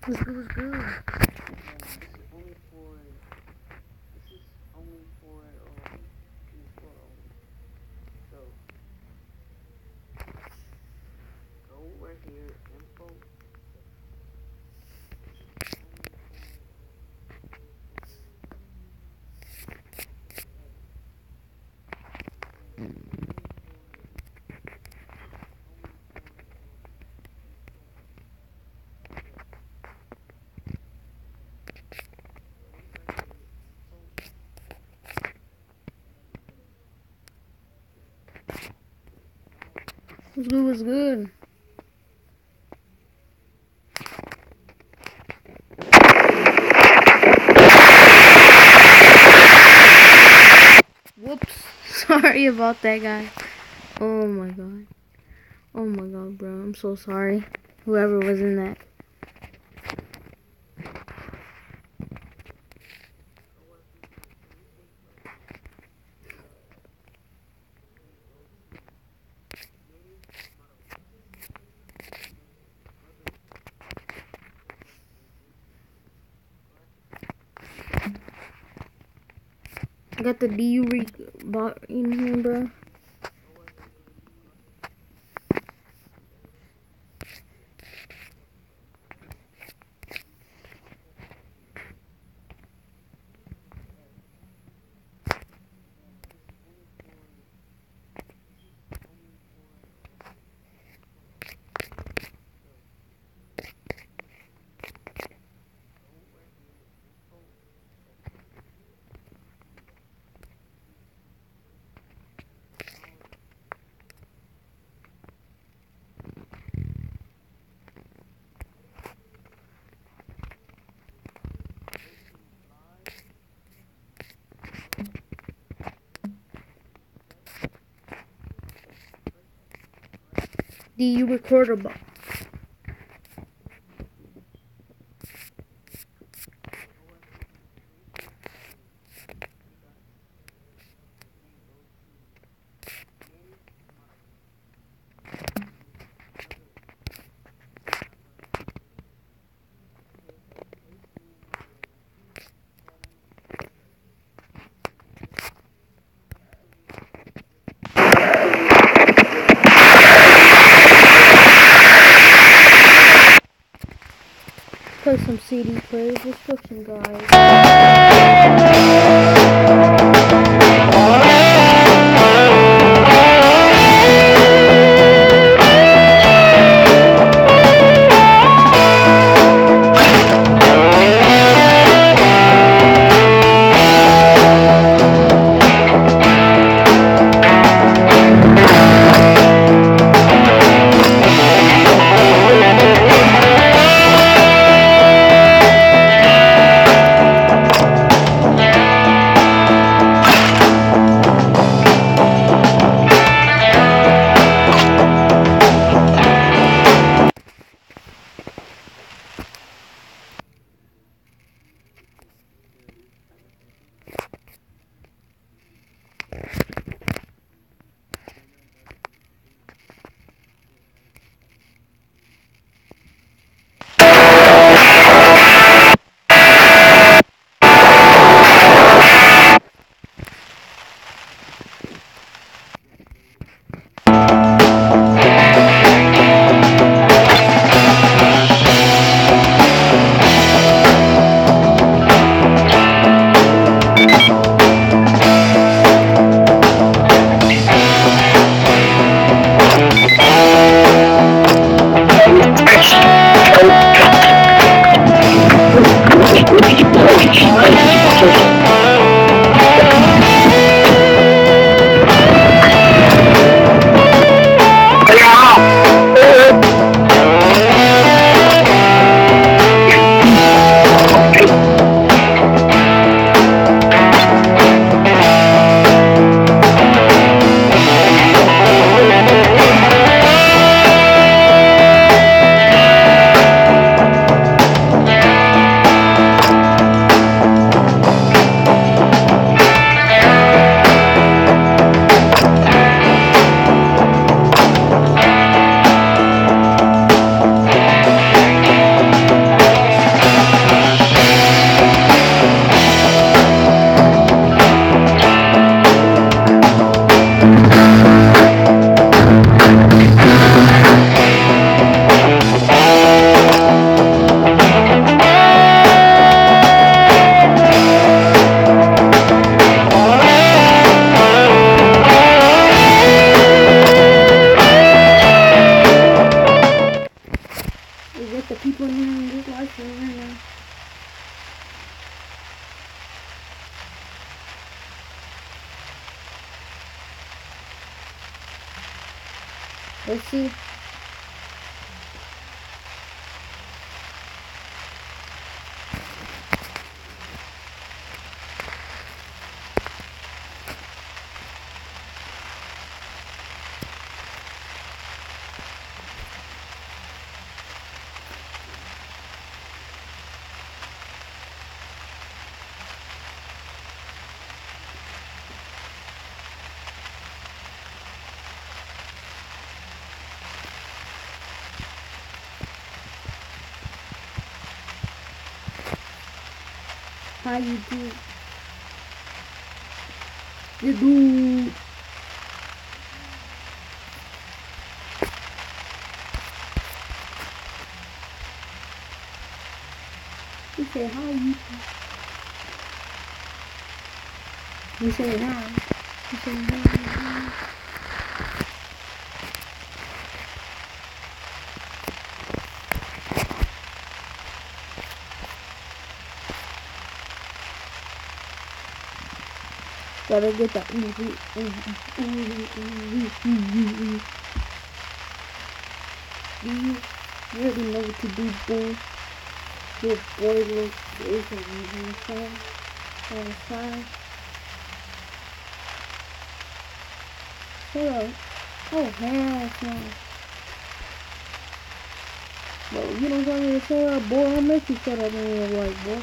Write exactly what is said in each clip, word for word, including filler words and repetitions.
What's good, what's good? And this is only for this is only for um P S four only. So go right here, info. This is only for um, What's good, what's good? Whoops. Sorry about that, guys. Oh my god. Oh my god, bro. I'm so sorry. Whoever was in that. I got the D U re bot in here, bro. D U recorder bot. Play some C D players. Let's put some guys. got people in here in this live stream right now. Let's see. How you do? You do. He said how you do? He said hi. He said hi. Gotta get that. Ooh, ooh, ooh, ooh, ooh, ooh, ooh, ooh. Do you really know what to do, boy? Your boy looks is on the side. On the side. Shut up. Oh, hell no. Bro, you don't tell me to shut up, boy. I'll make you shut up in real life, boy.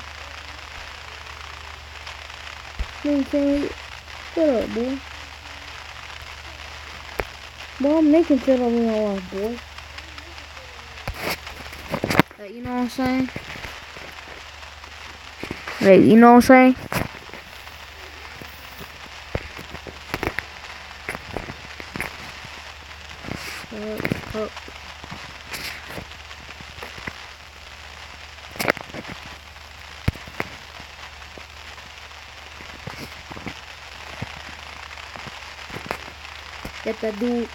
You know what I'm saying? Shut up, boy. Boy, I'm making shut up in real life, boy. Like, you know what I'm saying? Like, you know what I'm saying? Shut up. Get that dude.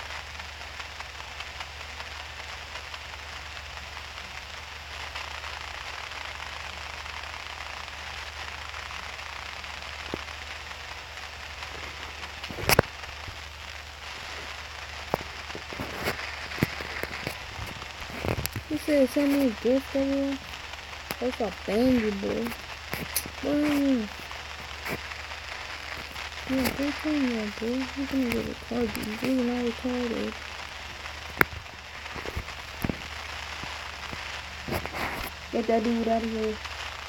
He said send me a gift, everyone. That's a banger, boy. Boy. Yeah, go tell me that, boy. You're gonna get retarded. You're not retarded. Get that dude out of here.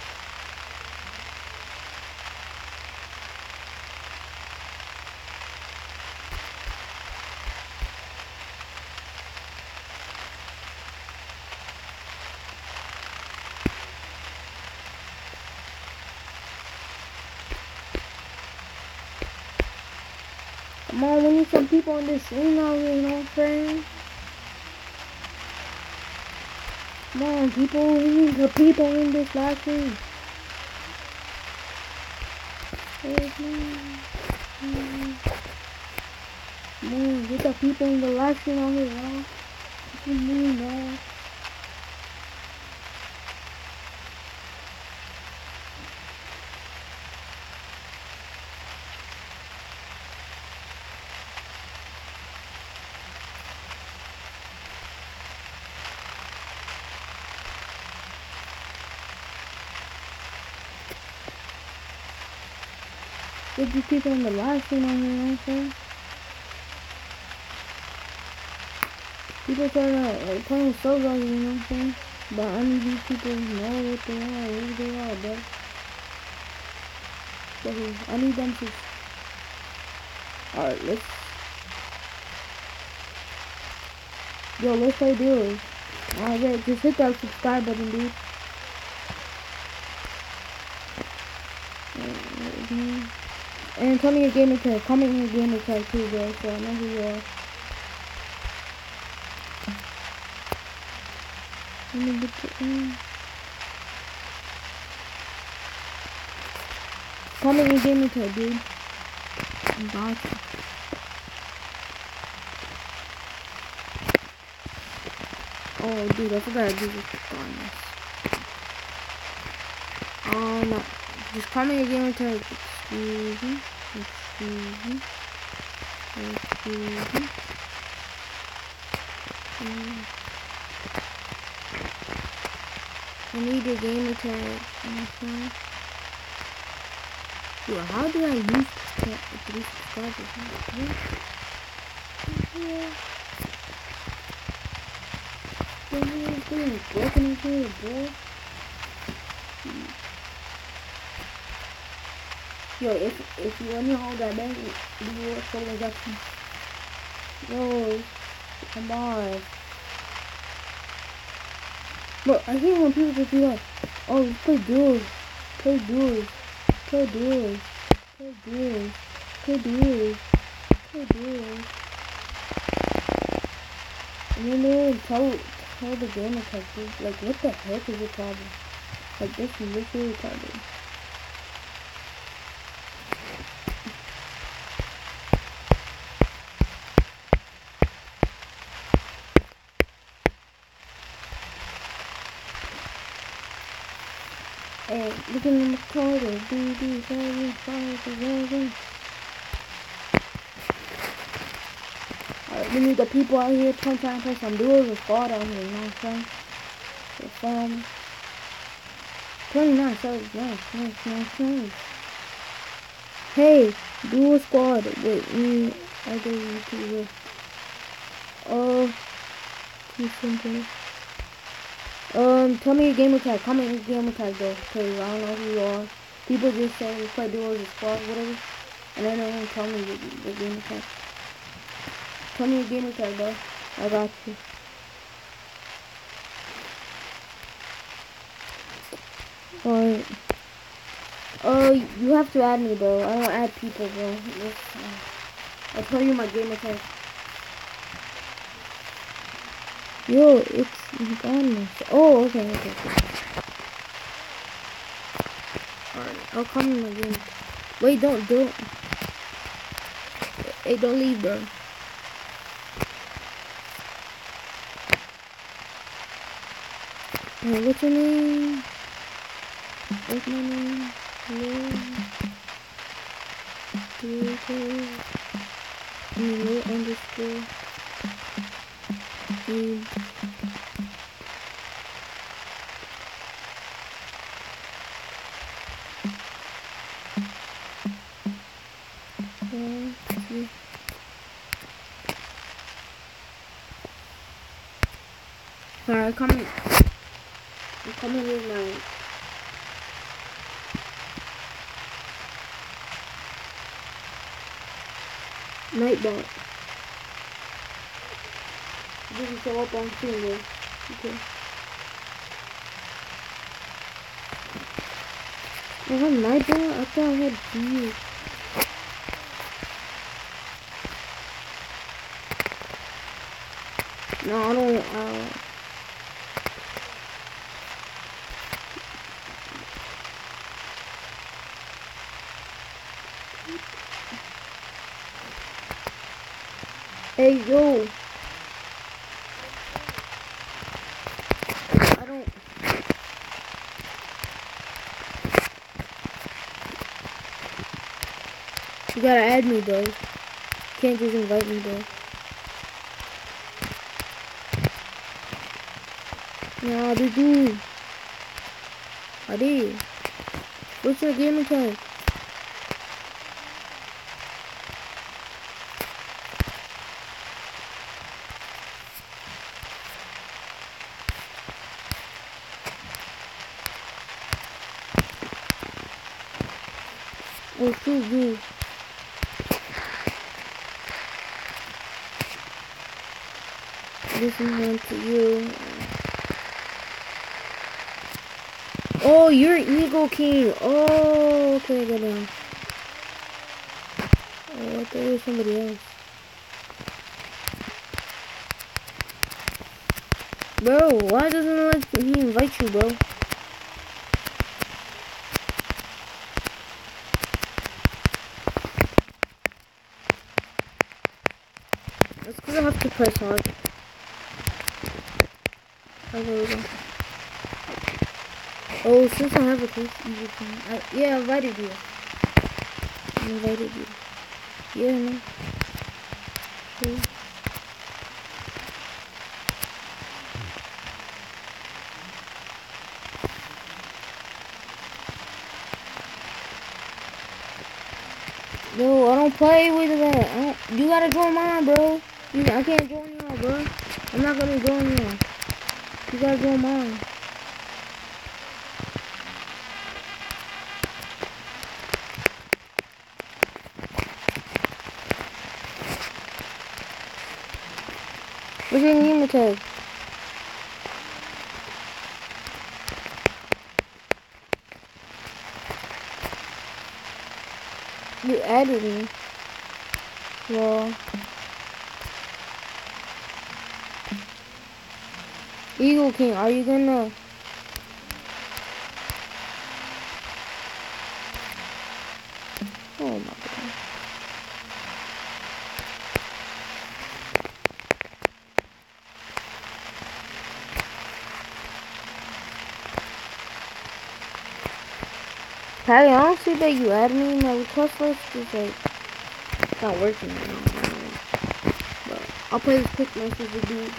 Come on, we need some people in this scene out here, you know what I'm saying? Come on, people, we need the people in this live stream. Come on, get the people in the live stream out here, y'all. What you mean, man? Get these people in the live stream on here, you know what I'm saying? People try to like playing with solo, you know what I'm saying? But I need these people to know what they are, who they are, bro. So I need them to. Alright, let's. Yo, let's play dealers. Alright, just hit that subscribe button, dude. And tell me your gamer tag. Comment your gamer tag too, bro, so I know who you are. Let me get you in. Comment your gamer tag, dude. I got you. Oh, dude, I forgot to do this on this. Um, just call me a gamer tag. Excuse me. Excuse me. Excuse me. Um, I need your gamer tag. Okay. Dude, how did I lose three subscribers? What? Yeah. The hell is being broken in here, boy? Yo, if if you want to hold that back, you will show the Jackson. Yo, come on. Bro, I hate when people just be like, oh, let's play duels. Play duels. Play duels. Play duels. Play duels. Play duels. And then they would tell, tell the gamer testers, like, what the heck is your problem? Like, this is literally retarded. Hey, look at the recorder. D D seven five eleven. Alright, we need the people out here trying to play some duels with squad out here, you know what I'm saying? So, fun. twenty-nine subs, nice, nice, nice, nice. Hey, dual squad. Wait, me, I go to the. Oh, too simple. Um, tell me your gamer tag. Comment your gamer tag though, cause I don't know who you are. People just say let's play duos or squad, whatever, and then they don't tell me the, the gamer tag. Tell me your gamer tag though. I got you. Alright. Oh, you have to add me, bro. I don't add people, bro. I'll tell you my gamer tag. Yo, it's gone. Oh, okay, okay, okay. Alright, I'll come in my game. Wait, don't, don't. Hey, don't leave, bro. Hey, what's your name? What's my name? Hello? Diego. Hello, underscore. Dude. Alright, come in. I'm coming with my Nightbot. This is show up on screen, bro. Okay. I have Nightbot? I thought I had G. No, I don't, uh... Hey, yo! I don't... You gotta add me, though. You can't just invite me, though. Nah, did you? I did. What's your gamer tag? Oh, too good. This one to you. Oh, you're Eagle King. Oh, okay, I got down. Oh, I thought it was somebody else. Bro, why doesn't it let me invite you, bro? That's because I have to press hard. Oh, there we go. Oh, since I have a case, you can. I, yeah, I invited you. I invited you. Yeah, man. Cool. Yo, I don't play with that. I don't, you gotta join mine, bro. You, I can't join y'all, bro. I'm not gonna join y'all. You gotta join mine. What's your name tag? You added me. Well, Eagle King, are you gonna? Oh my god. Patty, I don't see that you added me. My request list is like not working right now. But I'll play this quick message with you.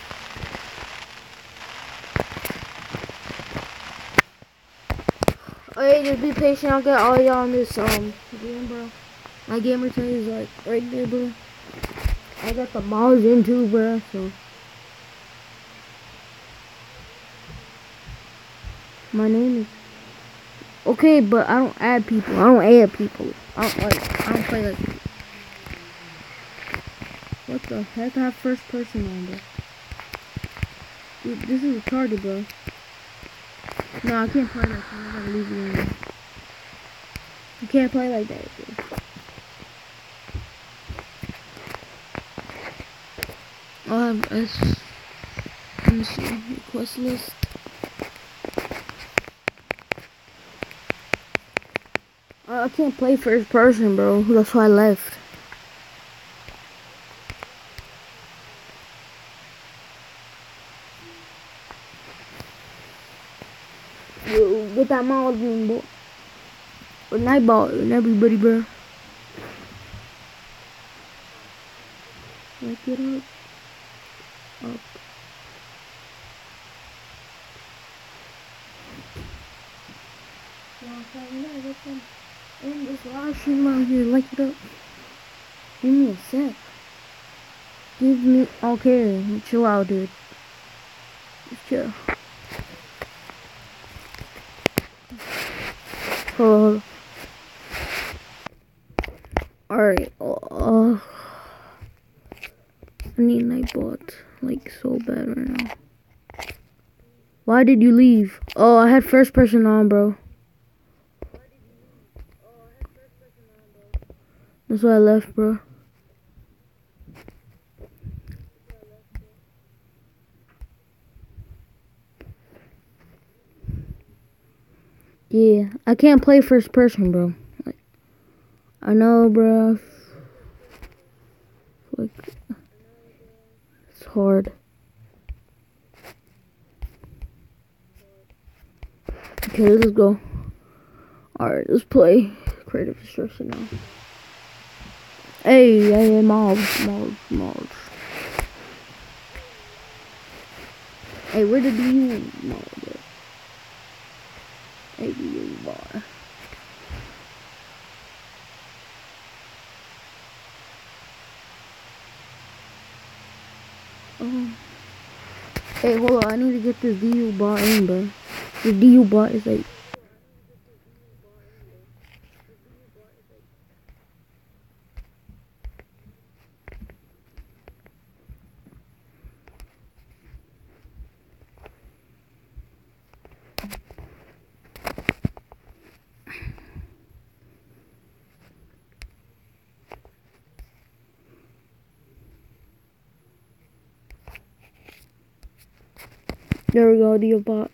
Hey, just be patient. I'll get all y'all on this um game, bro. My gamer tag is like right there, bro. I got the mods in too, bro. So my name is okay, but I don't add people. I don't add people. I don't like. I don't play like. What the heck? I have first person on, bro. Dude, this is retarded, bro. No, I can't play like that. I gotta leave you alone. You can't play like that, bro. I have S. Let me see. Request list. I can't play first person, bro. That's why I left. Yo, get that mod in, boy. Or Nightbot and everybody, bro. Like it up. Up. And this live stream out here, like it up. Give me a sec. Give me, okay, chill out, dude. Just chill. Hold on. Alright, uh, I need Nightbot, like, so bad right now. Why did you leave? Oh, I had first person on, bro. That's why I left, bro. Yeah, I can't play first person, bro. Like, I know, bro. Like, it's hard. Okay, let's go. Alright, let's play creative destruction now. Hey, hey, mobs, mobs, mobs. Hey, where did you mob? Hey, you bar. Oh. Hey, hold on, I need to get this D U bar in, bro. The D U bar is like. There we go, D U bot.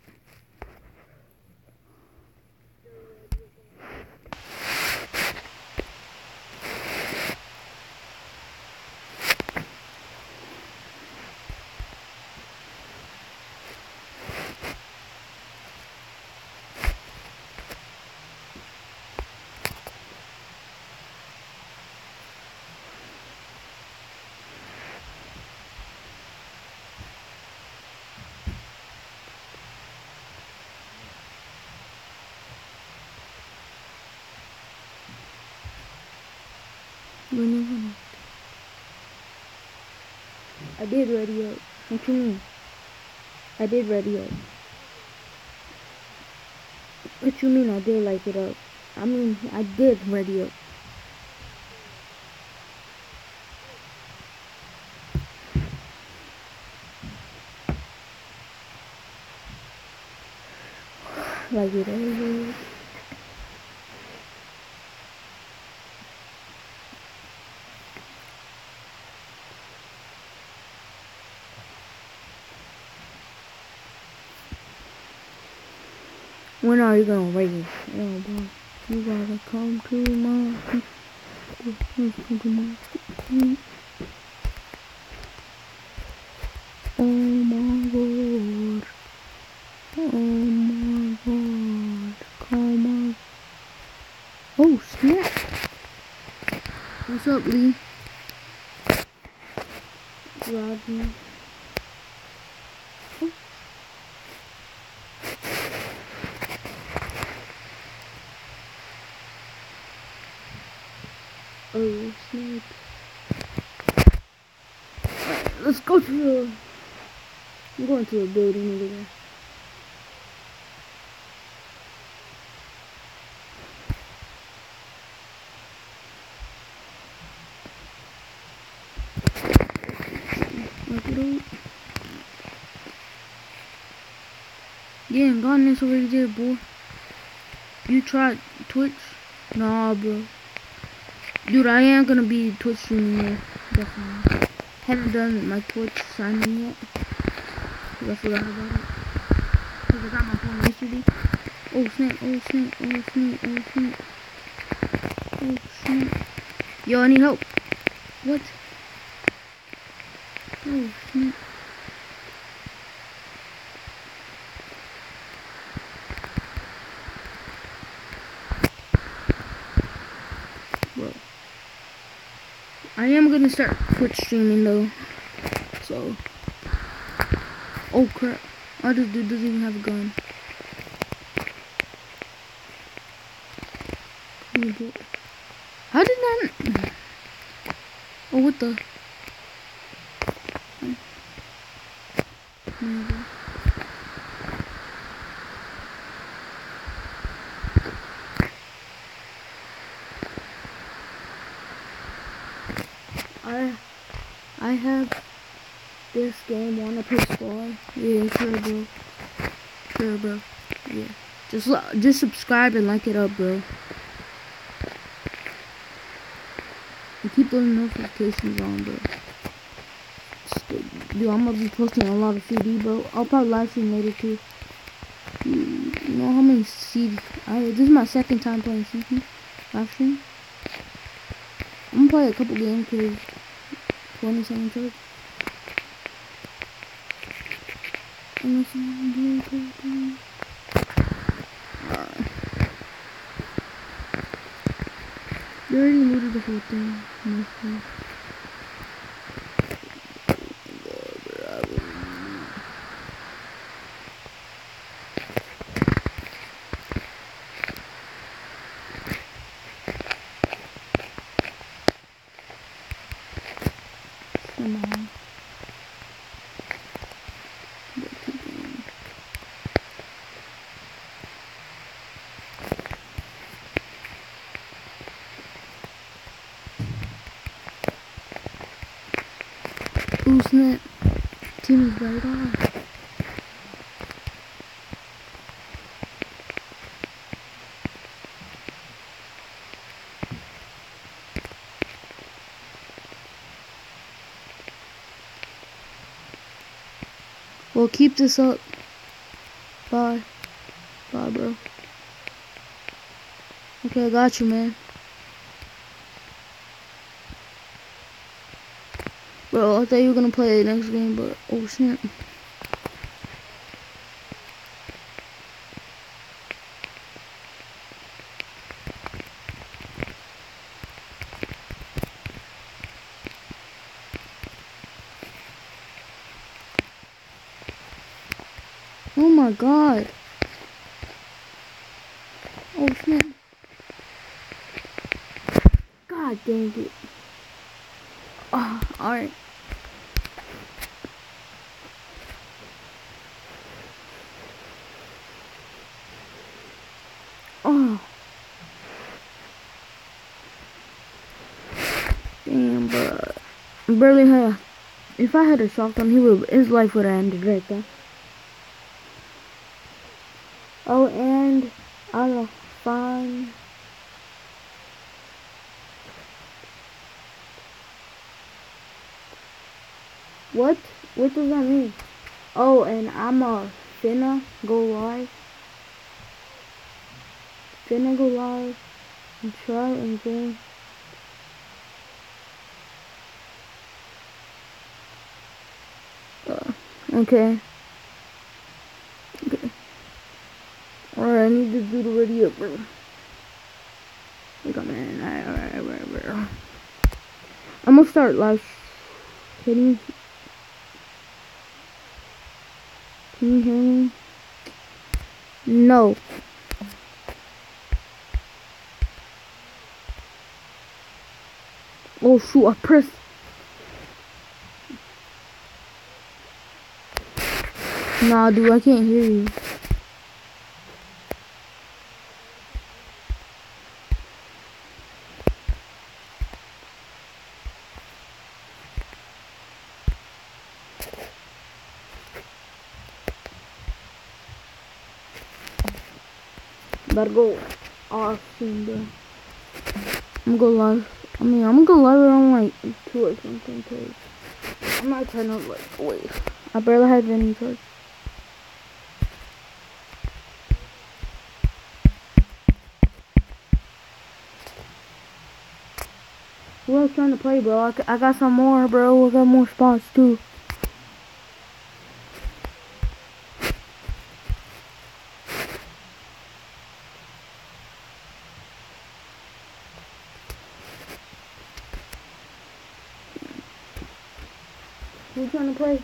When you gonna? I did ready up. What you mean? I did ready up. What you mean I did like it up? I mean, I did ready up. Like it over. When are you gonna raise? Oh boy, you gotta come to my, come to my. Oh my god. Oh my god. Come on. Oh snap. What's up, Lee? Rodney. Oh. Oh snap. Alright, let's go to the. I'm going to a building over there. Yeah, Godness already did, boy. You tried Twitch? Nah, bro. Dude, I am gonna be Twitch streaming there. Definitely. Haven't done my Twitch signing yet. Cause I forgot about it. Cause I got my phone yesterday. Oh snap, oh snap, oh snap, oh snap. Oh snap. Yo, I need help. What? Oh snap. Bro. I am gonna start Twitch streaming though. So. Oh crap. Oh, this dude doesn't even have a gun. How did that? Oh, what the? I I have this game on a P S four. Yeah, sure, bro. Sure, bro. Yeah. Just just subscribe and like it up, bro. And keep those notifications on, bro. Dude, I'm gonna be posting a lot of C D, bro. I'll probably live stream later too. You know how many C D? I, this is my second time playing C D live stream. I'm gonna play a couple games because twenty-seven charge. Uh, they already looted the whole thing. Mostly. Come on. Ooh, snap. Team is right on. Well, keep this up. Bye. Bye, bro. Okay, I got you, man. Bro, I thought you were gonna play the next game, but oh shit. Oh my god. Oh shit. God dang it. Alright. Oh. Damn, bro. Barely had. If I had a shotgun, he would. His life would have ended right there. Oh, and I'll find. What? What does that mean? Oh, and I'm a finna go live. Finna go live and try and go. Uh, okay. Okay. Alright, I need to do the radio, bro. Come in. Alright, alright, alright. I'm gonna start live. Can you? Can you hear me? No. Oh shoot! I pressed. Nah, dude, I can't hear you. Better go off soon, bro. I'm gonna go live. I mean, I'm gonna go live around like two or something, cause I'm not trying to like wait. I barely have any charge. Who else trying to play, bro? I, I got some more, bro. I got more spots too. Who trying to play?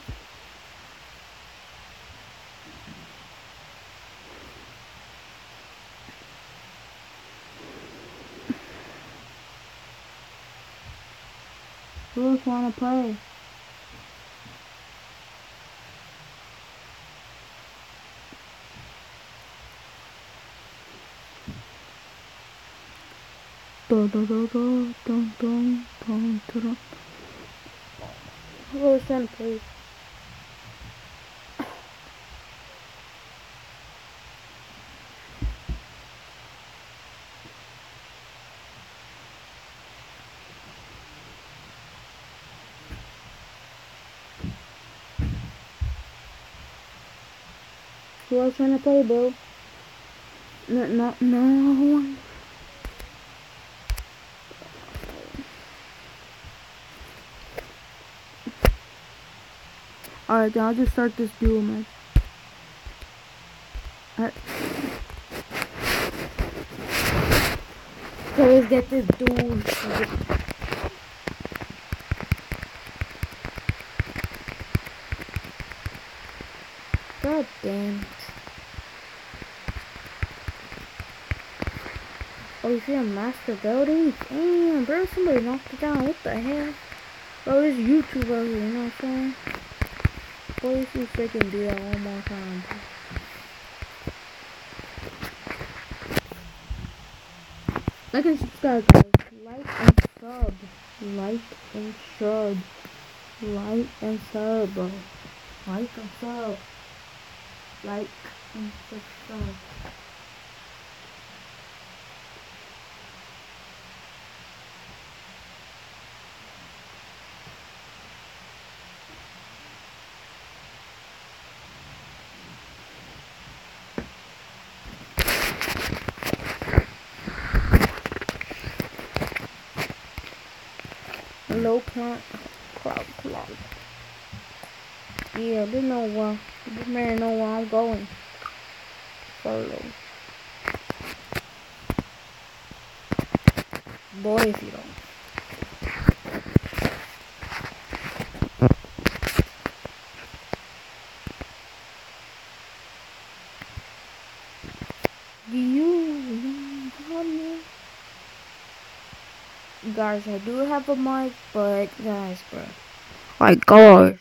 Who else wanna play? Do, do, do, do, do, do, do, do, do. Who else trying to play? Who else trying to play, bro? No, no, no one. Alright, then I'll just start this duel match. Alright. Okay, let's get this duel. God damn it. Oh, you see a master building? Damn, bro, somebody knocked it down. What the hell? Bro, this YouTube over here, you know what I'm saying? Boy, let's see if they can do that one more time, bro. Like and subscribe, guys. Like and sub. Like and sub. Like and sub, bro. Like and sub. Like and subscribe. Low plant cloud cloud. Yeah, they know uh, this man know where I'm going. Follow. Boy, if you don't. Do you got me? Guys, I do have a mic, but guys, bro. My gosh.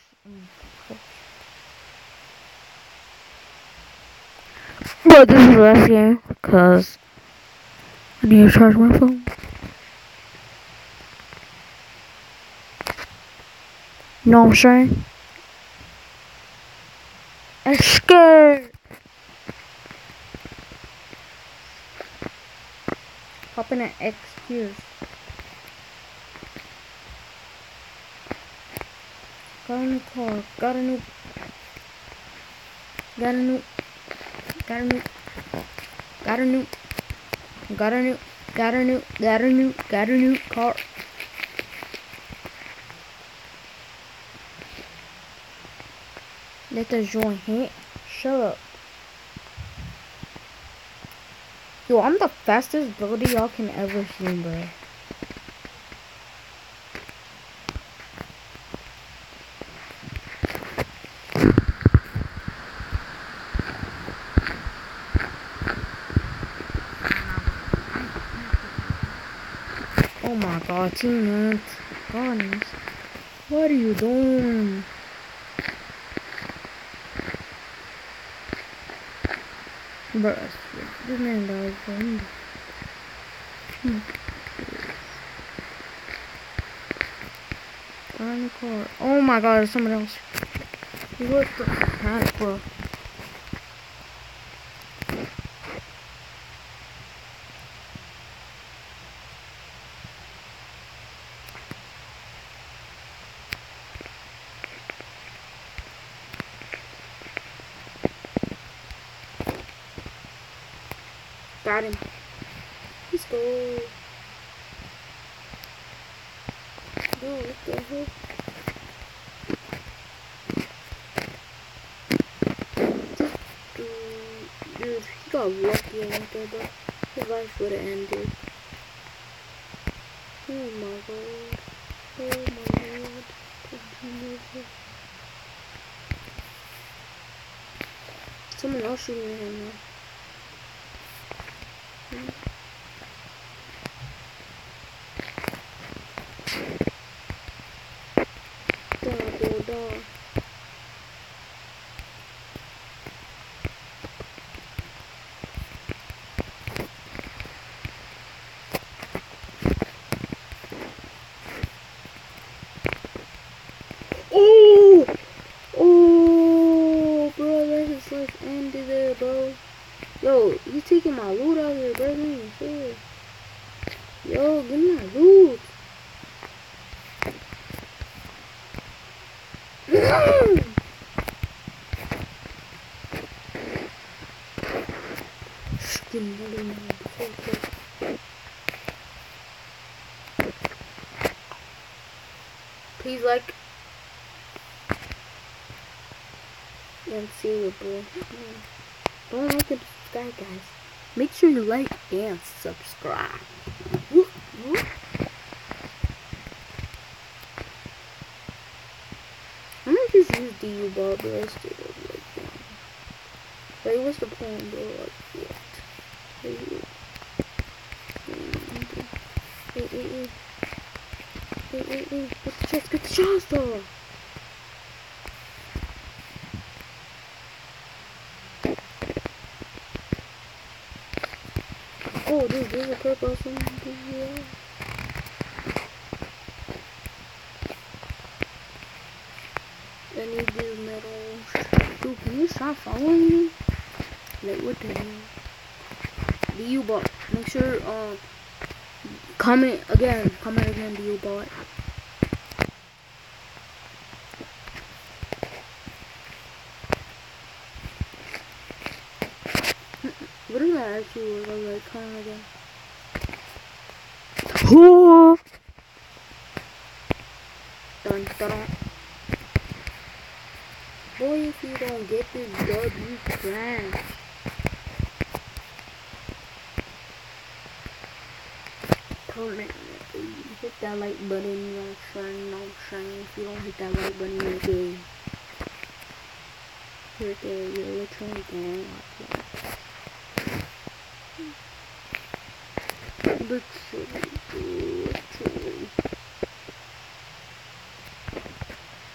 But this is the last game because I need to charge my phone. You know what I'm saying? I'm scared. Hop in an X here. Got a new car. Got a new. Got a new. Got a new. Got a new. Got a new. Got a new. Got a new. Got a new car. Let us join him. Shut up. Yo, I'm the fastest builder y'all can ever see, bro. Oh my god, teammates. Guys, what are you doing? Bro, this man died for me. Hmm. Find the car. Oh my god, there's someone else. What the heck, bro? Got him. Let's go. Dude, what the hell? Dude, dude, he got lucky right there, bro. His life would have ended. Oh my god. Oh my god. Someone else shooting at him now. Oh! Oh, bro, that his life ended there, bro. Yo, you taking my loot out here, bro? Shit. Yo, give me my loot. Please like and see it, bro. Don't like and subscribe, guys. Make sure you like and subscribe. Woo, woo. I'm gonna just use the U-Ball, bro. Instead of like, um, like, what's the point, bro? Like, what? Hey, hey, hey, hey. Hey, hey, hey. Get the chest, get the chest, though. Oh, dude, there's a purple or something here. I need these medals. Dude, can you stop following me? Like, what the hell? The U-Bot. Make sure, um, comment again. Comment again, the U-Bot. What does that actually look like? Like, comment again. Oh! Dun, dun, dun. Boy, if you don't get this dub, you crash. Comment. Hit that like button, you know what I'm saying? You know what I'm saying? If you don't hit that like button, you're gay. You're gay. You're literally gay. Literally, literally.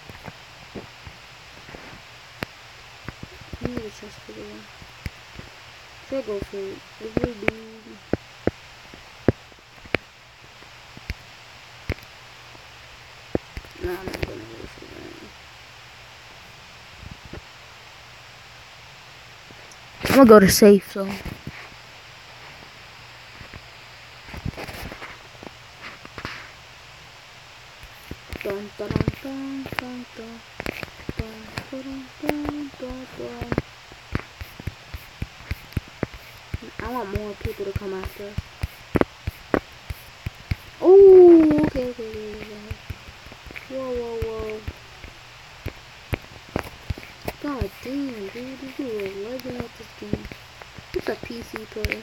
need a chest for the one. Should I go for it? Is there a dude? No, I'm not gonna go for that. I'm gonna go to safe, so. Dun, dun, dun, dun, dun, dun, dun, dun, dun, dun. I want more people to come after us. Oh, okay, okay, okay, okay. Whoa, whoa, whoa. God damn, dude, this dude is a legend at this game. It's a P C player.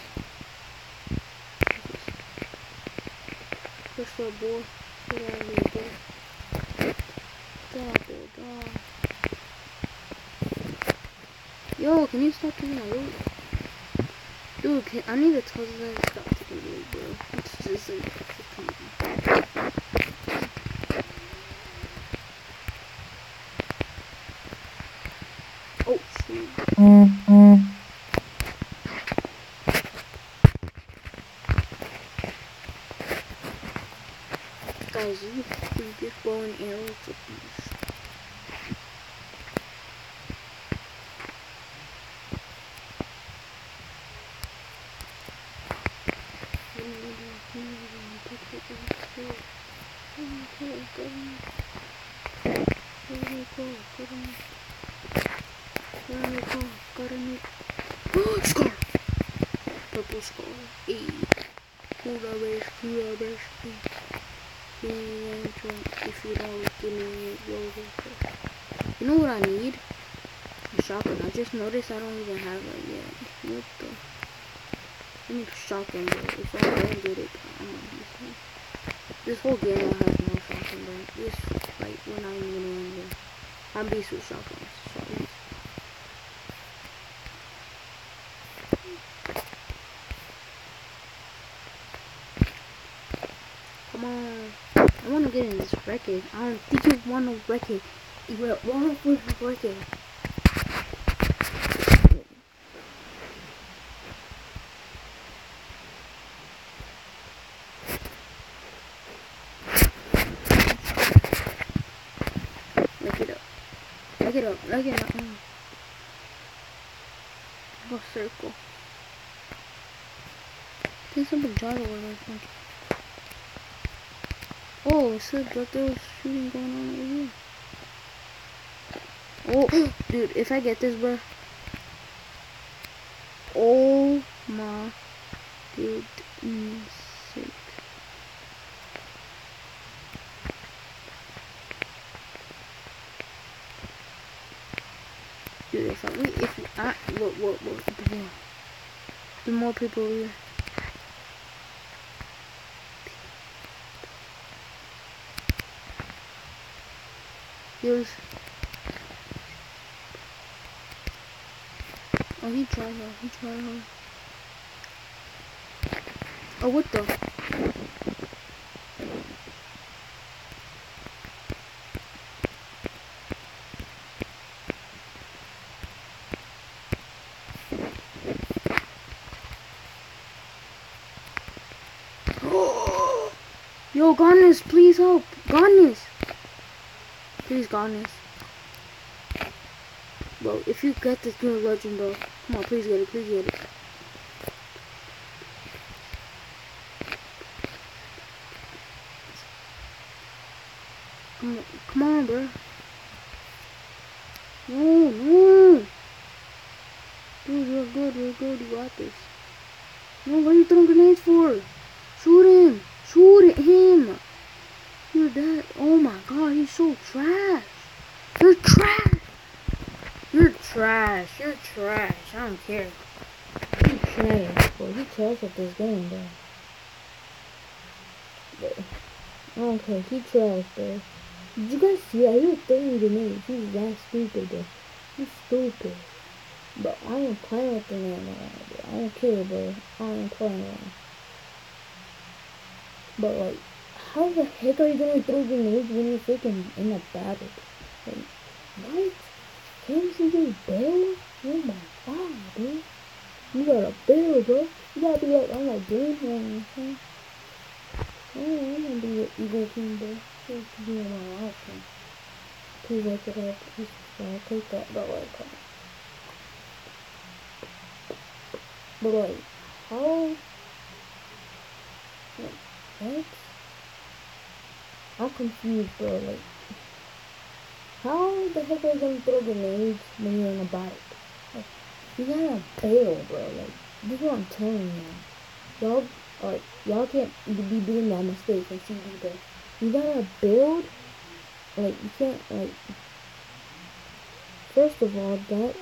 What's up, boy? Get out of here, boy. God, boy, God. Yo, can you stop taking my loot? Dude, can, I need to tell this guy to stop taking my loot, bro. It's just like, come on. Oh, shoot. Guys, you can get bow and arrows with these. Scar! Purple scar. Hey. Hula base, hula base. If you don't give me your you know what I need? A shotgun. I just noticed I don't even have it yet. What the? I need a shotgun, bro. If I don't get it, I'm gonna be safe. This whole game I have no shotgun, bro. This fight, we're not even gonna win here. I'm beast with shotguns. Sorry. Come on. I wanna get in this record. I don't think you want no record. You will want to record. Look it up. Look it up. Look it up. Mm. Go circle. There's some Java over there. Oh, it said that there was shooting going on over here. Oh, dude, if I get this, bro. Oh my goodness sake. Dude, if I, if I, what, what, what, what, the more people here. Here's. Oh, he tried hard, he tried hard. Oh, what the? Yo, Garnis, please help. Garnis. Please, Garnis. Bro, if you get this new legend, bro. Come on, please get it, please get it. Come on, come on, bro. No, no. Dude, you're good, you're good, you got this. No, what are you throwing grenades for? Shoot him. Shoot at him. You're dead. Oh my god, he's so trash. You're trash. You're trash. You're trash. I don't care. You're trash, boy. You trash at this game, bro. Bro. I don't care. He trash, bro. Did you guys see that? He was throwing grenades. He's that stupid, bro. He's stupid. But I ain't playing with him anymore, bro. I don't care, bro. I ain't playing with him. But, like, how the heck are you gonna throw grenades when you're freaking in a battle? Like, what? Can't you see this bill? Oh my god, dude. You got a bill, bro. You gotta be like, I'm like, game playing, huh? Oh, I'm gonna be an Eagle King, bro. Just to be on my outcome. Please like it up. Please subscribe. Click that bell icon. But like, how? Like, what? I'm confused, bro. Like, how the heck are you gonna throw grenades when you're in a battle? Like, you gotta bail, bro. Like, this is what I'm telling you now. Y'all, like, y'all can't be doing that mistake and C D, bro. You gotta build. Like, you can't, like, first of all, that.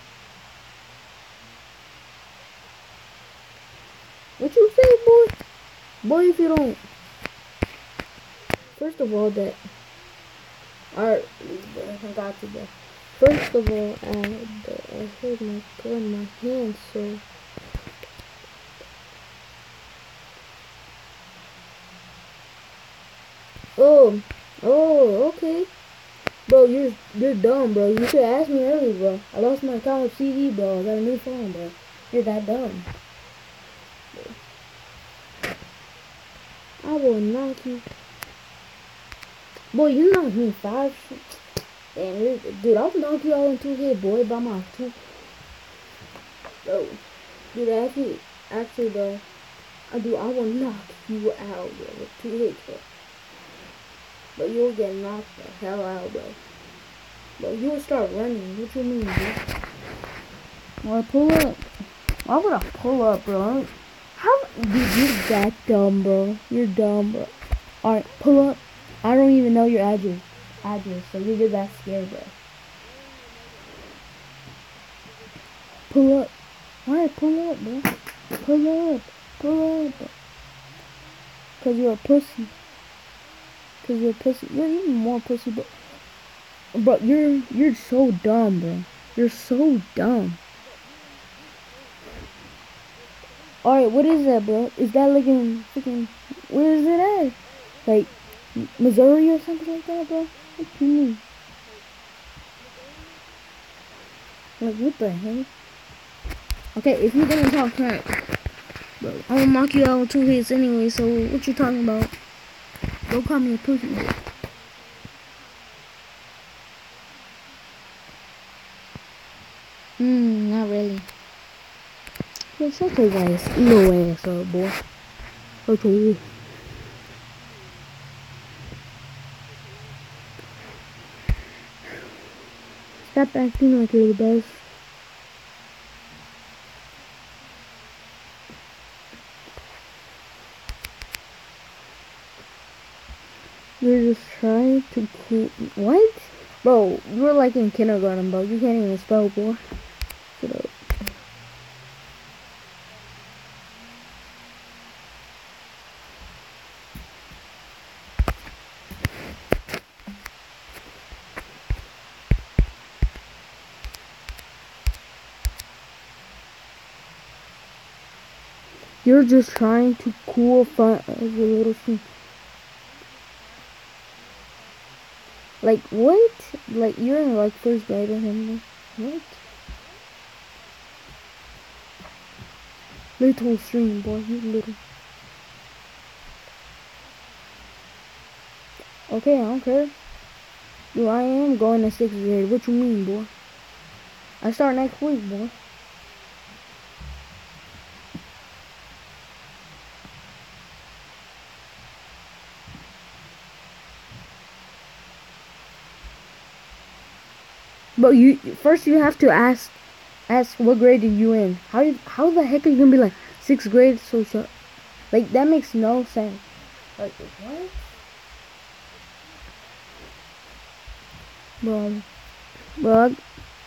What you say, boy? Boy, if you don't. First of all, that. Alright, I got you, bro. First of all, I, I heard my gun in my hand, so. Oh, oh, okay. Bro, you're you're dumb, bro. You should ask me earlier, bro. I lost my account with C D, bro. I got a new phone, bro. You're that dumb. I will knock you. Boy, you knocked me five. Damn, dude, I'll knock you all in two hits, boy, by my two. Bro, dude, actually, actually, bro, I do. I will knock you out, bro, with two hits, bro. But you'll get knocked the hell out, bro. Bro, you'll start running. What you mean, bro? Well, pull up. Why would I pull up, bro? How? Dude, you're that dumb, bro. You're dumb, bro. Alright, pull up. I don't even know your address. Address, so you're just that scared, bro. Pull up. Alright, pull up, bro. Pull up. Pull up, bro. Cause you're a pussy. Cause you're a pussy. You're even more pussy, bro. Bro, you're you're so dumb, bro. You're so dumb. Alright, what is that, bro? Is that like in freaking, where is it at? Like, Missouri or something like that, bro? What do you mean? Like, what the hell? Okay, if you're gonna talk crap, bro, I'm gonna knock you out with two hits anyway, so what you talking about? Don't call me a pussy, bro. Hmm, not really. Yo, shut your ass, little ass up, boy. Okay. Stop acting like you're the best. You're just trying to cool. What? Bro, you're like in kindergarten, bro. You can't even spell, boy. Shut up. You're just trying to cool fun as a little thing. Like, what? Like, you're in, like, first grade or something. What? Little stream, boy. You little. Okay, I don't care. Dude, I am going to sixth grade. What you mean, boy? I start next week, boy. But you first you have to ask ask what grade are you in. How you, how the heck are you gonna be like sixth grade social? Like, that makes no sense. Like, what? Bro, bro,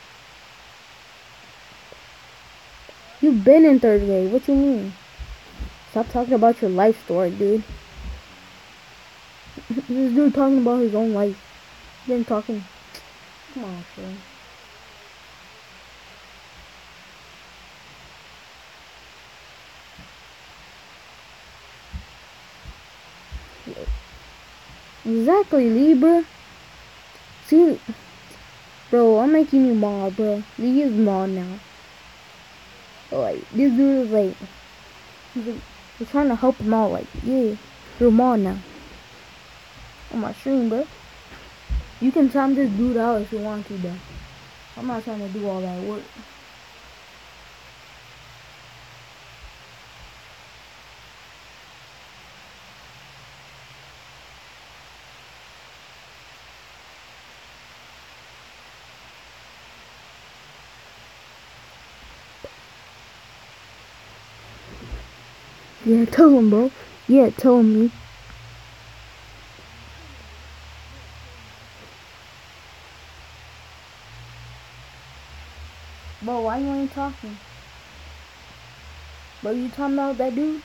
you've been in third grade. What you mean? Stop talking about your life story, dude. This dude talking about his own life. Then talking. Come on, bro. Exactly, Libra. See, Bro, I'm making you mod, bro. He is mod now. Like, this dude is like, he's like, we're trying to help him out. Like, yeah, you're mod now. On my stream, bro. You can time this dude out if you want to, bro. I'm not trying to do all that work. Yeah, tell him, bro. Yeah, tell me. Bro, why you ain't talking? Bro, you talking about that dude?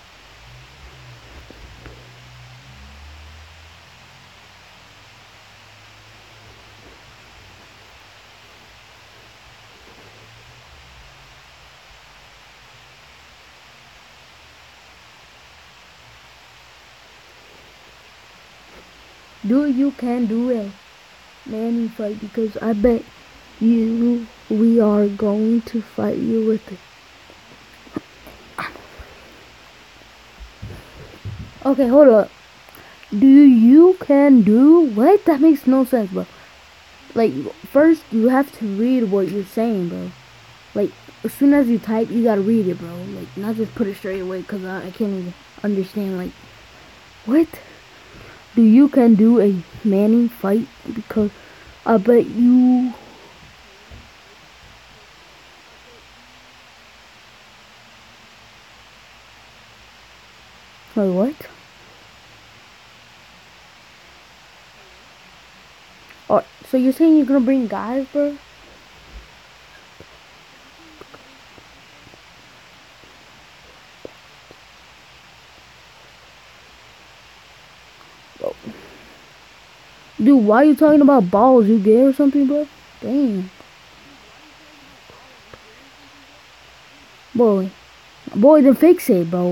Do you can do it, Manny fight, because I bet you we are going to fight you with it. Okay, hold up. Do you can do what? That makes no sense, bro. Like, first you have to read what you're saying, bro. Like, as soon as you type, you gotta read it, bro. Like, not just put it straight away, cause I, I can't even understand. Like, what? Do you can do a Manny fight, because I bet you. Wait, what? Oh, so you're saying you're gonna bring guys, bro? Bro. Dude, why are you talking about balls? You gay or something, bro? Damn. Boy. Boy, then fix it, bro.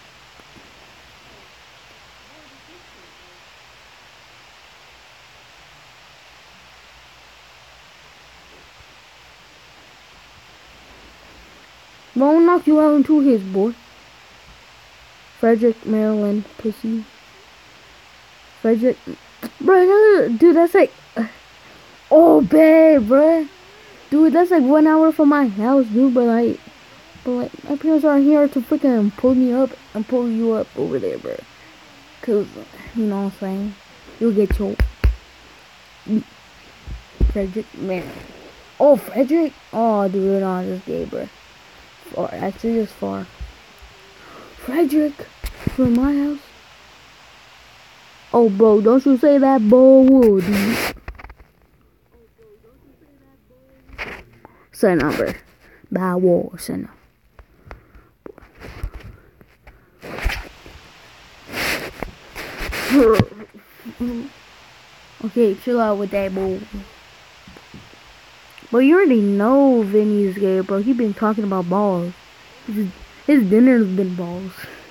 Bro, I'll knock you out in two hits, boy. Frederick, Maryland, pussy. Frederick. Bro, dude, that's like. Oh, babe, bro. Dude, that's like one hour from my house, dude. But like, but like, my parents aren't here to freaking pull me up and pull you up over there, bro. Cause, you know what I'm saying? You'll get your. Frederick, man. Oh, Frederick? Oh, dude, no, this gay, bro. Far, actually, it's far. Frederick, from my house. Oh, bro, don't you say that bull, dude. Say number. Bad wall, say no. Okay, chill out with that bull. But you already know Vinny's gay, bro. He been talking about balls. His, his dinner's been balls.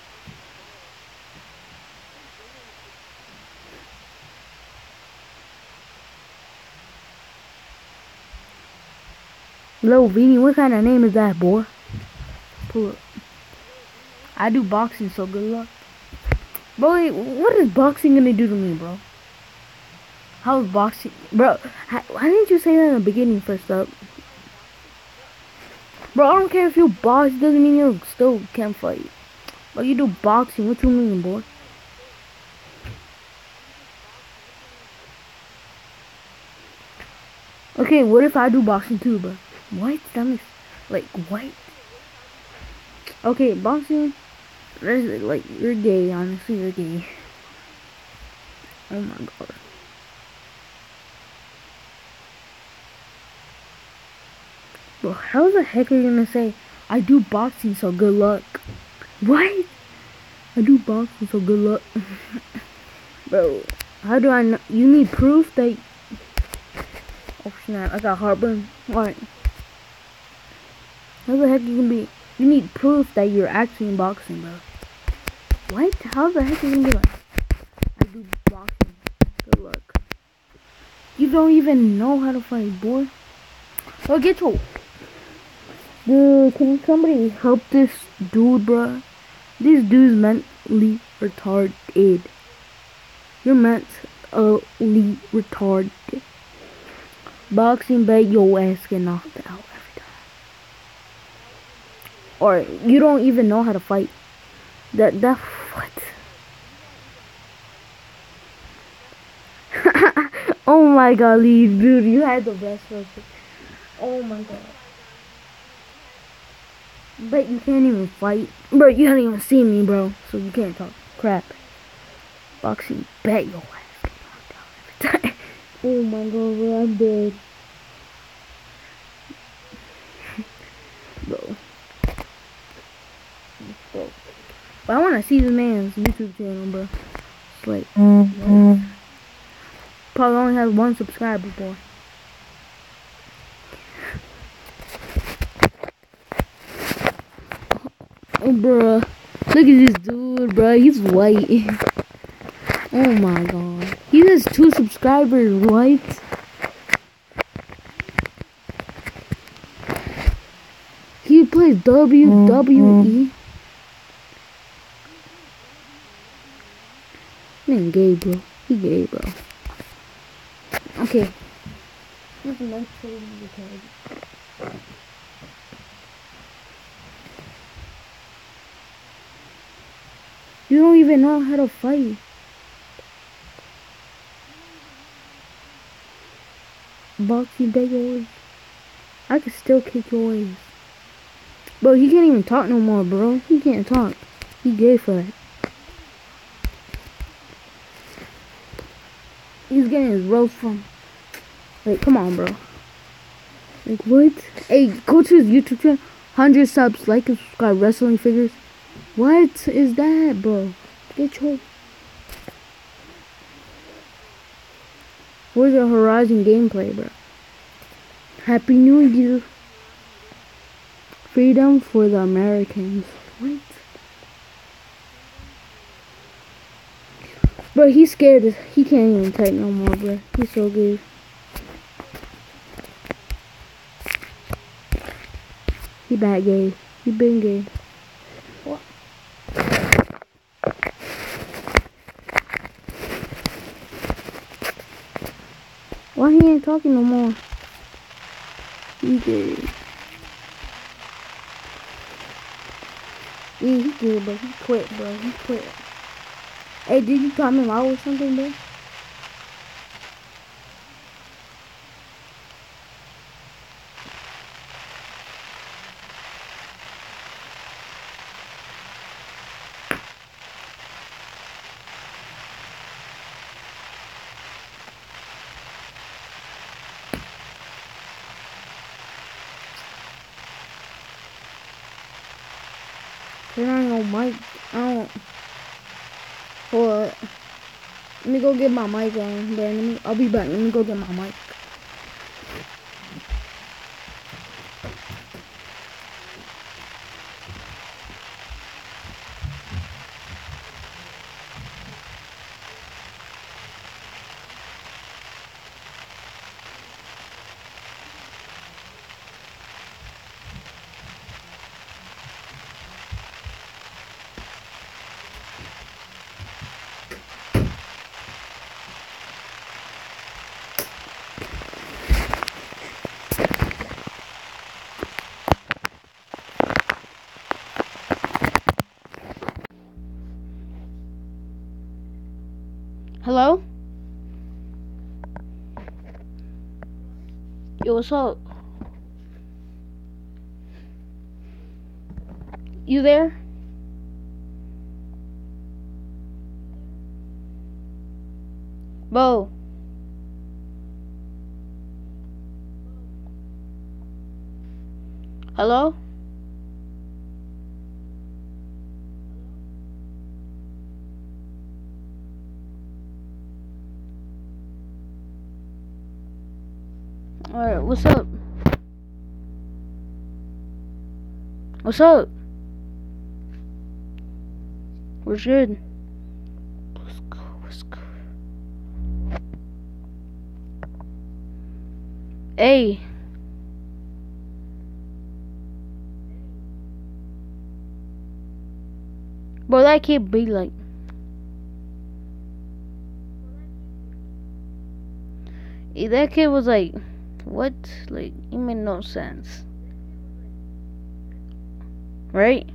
Hello, Vinny. What kind of name is that, boy? Pull up. I do boxing, so good luck. Bro, what is boxing gonna do to me, bro? How is boxing? Bro, why didn't you say that in the beginning first up? Bro, I don't care if you box, doesn't mean you still can't fight. But you do boxing, what you mean, boy? Okay, what if I do boxing too, bro? What? That makes, like, what? Okay, boxing, like, you're gay, honestly, you're gay. Oh my god. Bro, how the heck are you gonna say, I do boxing, so good luck? What? I do boxing, so good luck. Bro, how do I know? You need proof that... Oh snap, I got heartburn. Alright. How the heck you gonna be... You need proof that you're actually in boxing, bro. What? How the heck are you gonna be like, I do boxing, good luck? You don't even know how to fight, boy. Well, get your... Dude, can somebody help this dude, bruh? This dude's mentally retarded. You're mentally retarded. Boxing, bet your ass get knocked out every time. Or you don't even know how to fight. That, that, what? Oh my god, Lee, dude, you had the best person. Oh my god. But you can't even fight. Bro, you haven't even seen me, bro. So you can't talk crap. Boxing, bet your ass get knocked out every time. Oh my god, bro, I'm dead. Bro. Bro. But I want to see this man's YouTube channel, bro. It's like, what? Probably only has one subscriber, boy. Oh, bro. Look at this dude, bro. He's white. Oh my god. He has two subscribers, what? He plays W W E. Man, gay, bro. He gay, bro. Okay. Here's the next one. You don't even know how to fight. Boxing, beg yours. I can still kick your ass. Bro, he can't even talk no more, bro. He can't talk. He gay for that. He's getting his roast from... Like, come on, bro. Like, what? Hey, go to his YouTube channel. one hundred subs. Like and subscribe. Wrestling figures. What is that, bro? Get your... Where's your Horizon gameplay, bro? Happy New Year. Freedom for the Americans. What? Bro, he's scared. He can't even type no more, bro. He's so good. He bad gay. He been gay. What? Why he ain't talking no more? He gay. Yeah, he good, bro. He quit, bro. He quit. Hey, did you tell me out or something, bro? There ain't no mic. I don't. Hold up. Let me go get my mic on. Let me, I'll be back. Let me go get my mic. Hello? Yo, what's up? You there? Bo. Hello? Alright, what's up? What's up? We're good. What's good? What's good? Hey. Bro, that kid be like. Eh, That kid was like, what? Like, it made no sense. Right?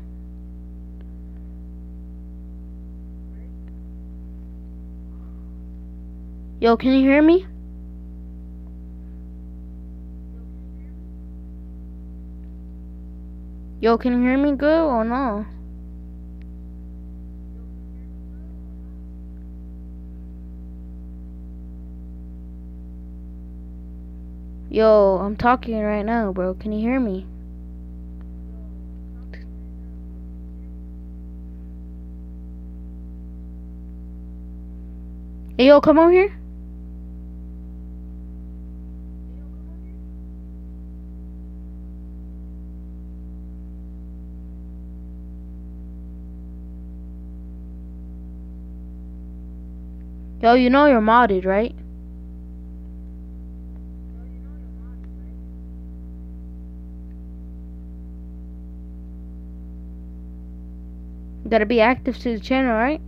Yo, can you hear me? Yo, can you hear me good or no? Yo, I'm talking right now, bro. Can you hear me? Hey, yo, come over here. Yo, you know you're modded, right? You gotta be active to the channel, right?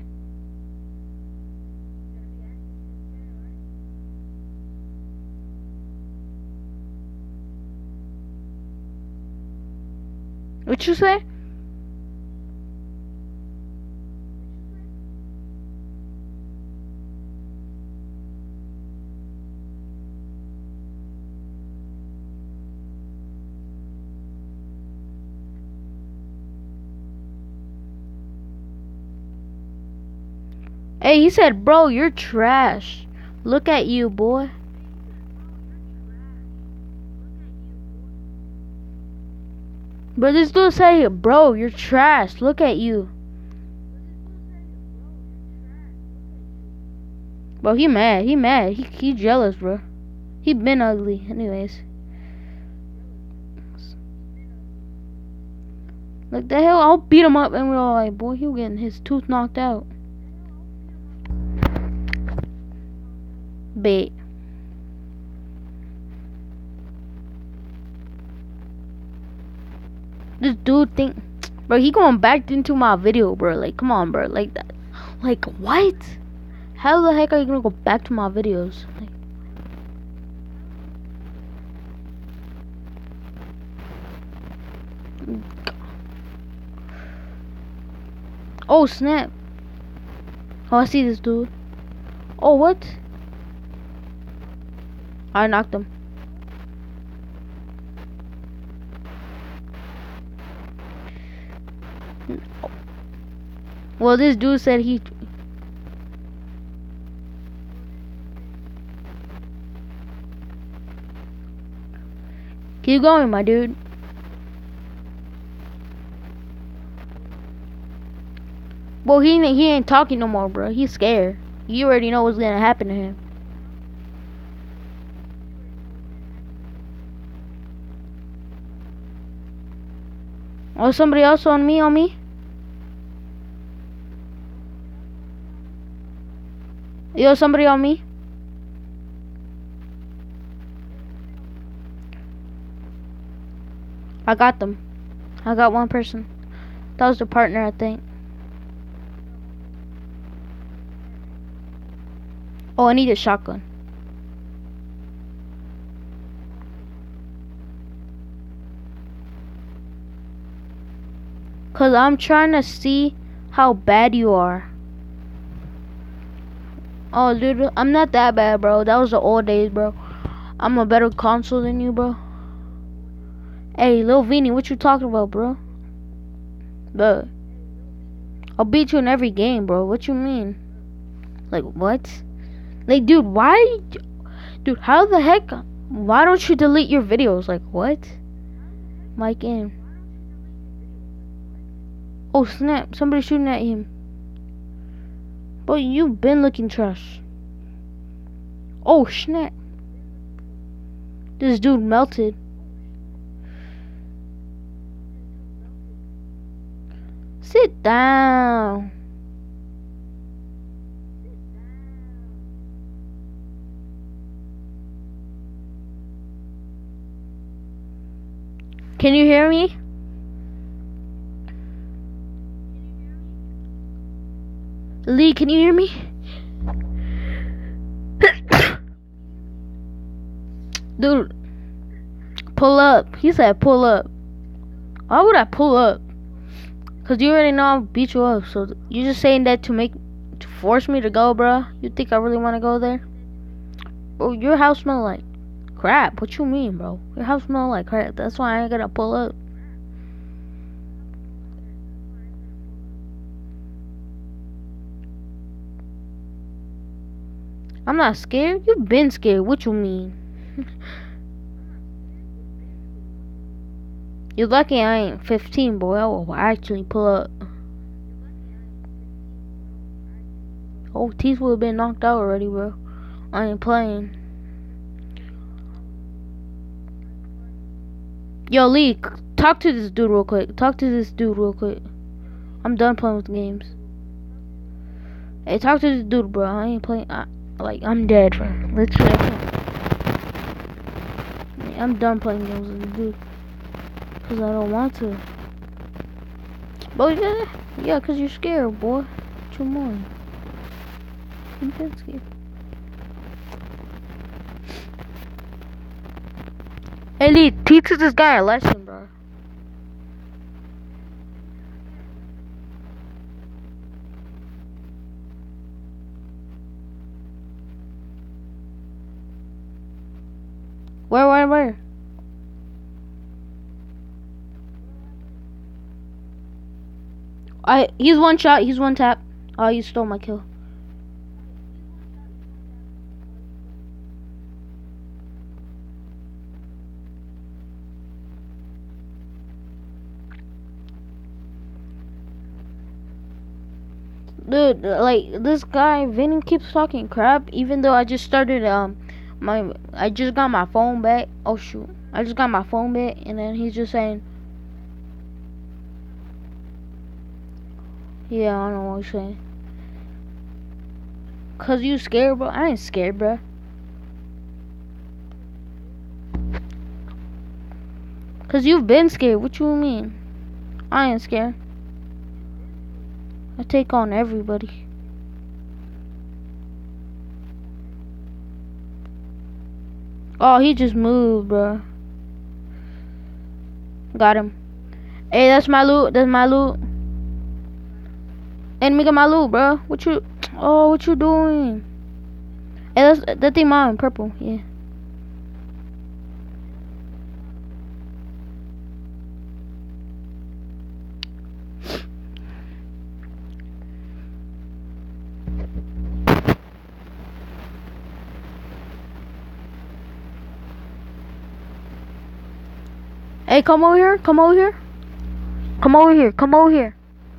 What you say? Hey, he said, bro, you're trash. Look at you, boy. But this dude say, bro, you're trash. Look at you. Bro, he mad. He mad. He, he jealous, bro. He been ugly. Anyways. Like the hell, I'll beat him up and we're all like, boy, he getting his tooth knocked out. Bet. This dude think, bro, he going back into my video, bro. Like, come on, bro. Like that. Like, what? How the heck are you gonna go back to my videos? Like, oh, snap. Oh, I see this dude. Oh, what? I knocked him. Well, this dude said he... Keep going, my dude. Well, he, he ain't talking no more, bro. He's scared. You already know what's gonna happen to him. Oh, somebody else on me, on me? Yo, somebody on me? I got them. I got one person. That was the partner, I think. Oh, I need a shotgun. Cause I'm trying to see how bad you are. Oh, dude, I'm not that bad, bro. That was the old days, bro. I'm a better console than you, bro. Hey, Lil Vini, what you talking about, bro? Bro, I'll beat you in every game, bro. What you mean? Like, what? Like, dude, why? Dude, how the heck? Why don't you delete your videos? Like, what? Mike in. Oh, snap. Somebody shooting at him. Bro, you've been looking trash. Oh, snap. This dude melted. Sit down. Can you hear me? Lee, can you hear me? Dude, pull up. He said pull up. Why would I pull up? Cause you already know I'll beat you up. So you just saying that to make, to force me to go, bro? You think I really want to go there? Bro, your house smell like crap. What you mean, bro? Your house smell like crap. That's why I ain't gonna pull up. I'm not scared. You've been scared. What you mean? You're lucky I ain't fifteen, boy. I will actually pull up. Oh, teeth would have been knocked out already, bro. I ain't playing. Yo, Lee, talk to this dude real quick. Talk to this dude real quick. I'm done playing with games. Hey, talk to this dude, bro. I ain't playing. I, like, I'm dead, bro. Literally, I can't. I'm done playing games with this dude. Cause I don't want to. But yeah, yeah, cause you're scared, boy. What you want? You've been scared. Hey, Lee, teach this guy a lesson, bro. Where, where, where? I, he's one shot, he's one tap. Oh, you stole my kill. Dude, like, this guy, Vinny, keeps talking crap, even though I just started, um, my, I just got my phone back. Oh, shoot. I just got my phone back, and then he's just saying, yeah, I don't know what he's saying. Cause you scared, bro? I ain't scared, bro. Cause you've been scared. What you mean? I ain't scared. I take on everybody. Oh, he just moved, bro. Got him. Hey, that's my loot. That's my loot. Enemy got my loot, bro. What you? Oh, what you doing? Hey, that's that thing mine, purple. Yeah. Hey, come over here. Come over here. Come over here. Come over here.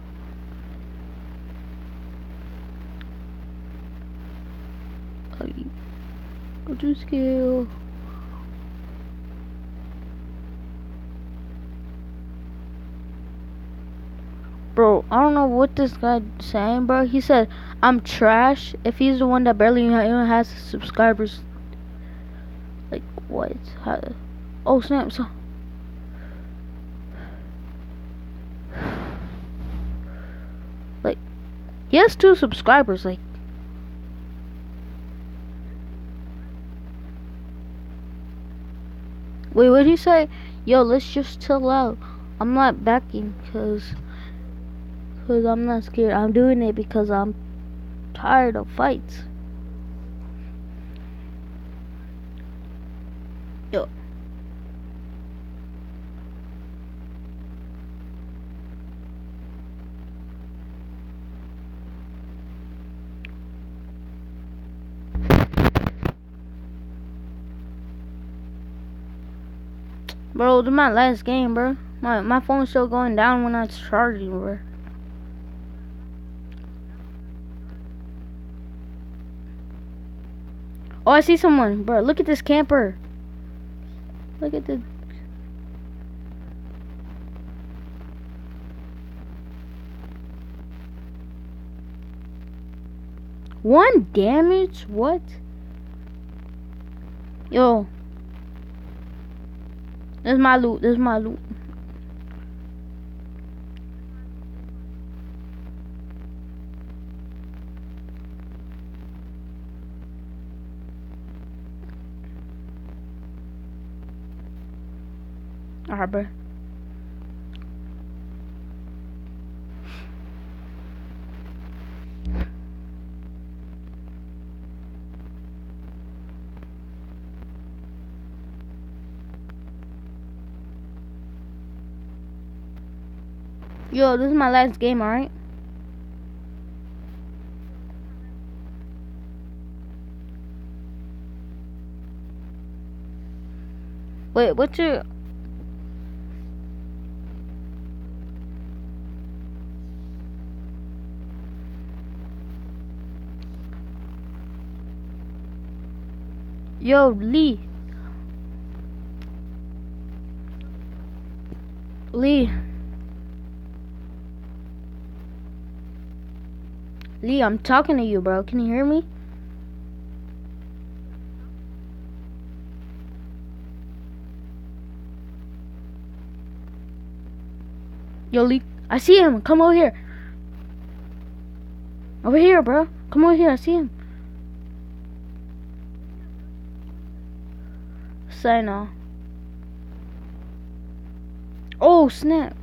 Go to scale. Bro, I don't know what this guy saying, bro. He said, I'm trash. If he's the one that barely even has subscribers. Like, what? How? Oh, snap. So like, he has two subscribers. Like, wait, what did he say? Yo, let's just chill out. I'm not backing because Cause I'm not scared. I'm doing it because I'm tired of fights. Yo. Bro, this is my last game, bro. My my phone's still going down when it's charging, bro. Oh, I see someone, bro. Look at this camper. Look at the. One damage? What? Yo. This is my loot. This is my loot. Alright, bro. Yo, this is my last game, alright? Wait, what's your... Yo, Lee. Lee. Lee, I'm talking to you, bro. Can you hear me? Yo, Lee. I see him. Come over here. Over here, bro. Come over here. I see him. Say no. Oh, snap.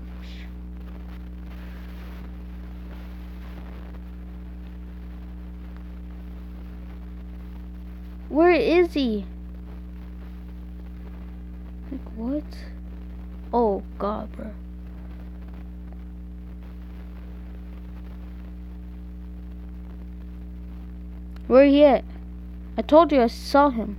Where is he? Like, what? Oh, God, bro. Where he at? I told you I saw him.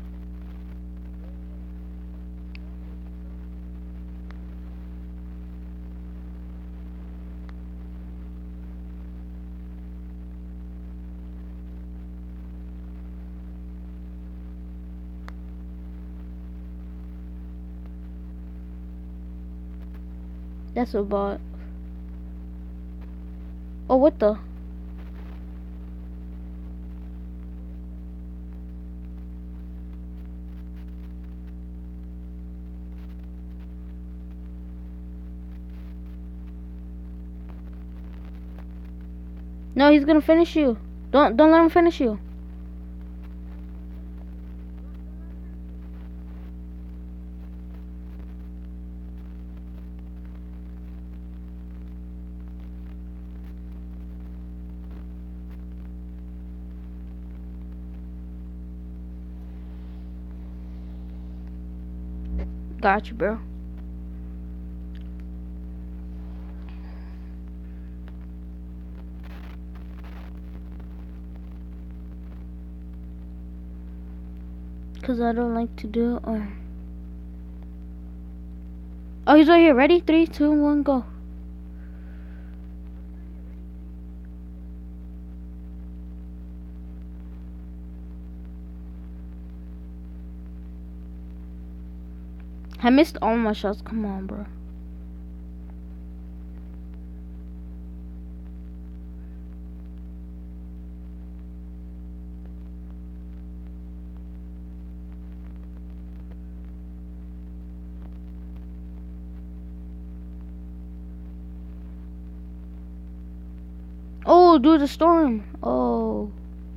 That's a bot. Oh, what the? No, he's gonna finish you. Don't don't let him finish you. Got you, bro. Cause I don't like to do it or... Oh, he's right here. Ready? Three, two, one, go. I missed all my shots. Come on, bro. Oh, dude, the storm. Oh.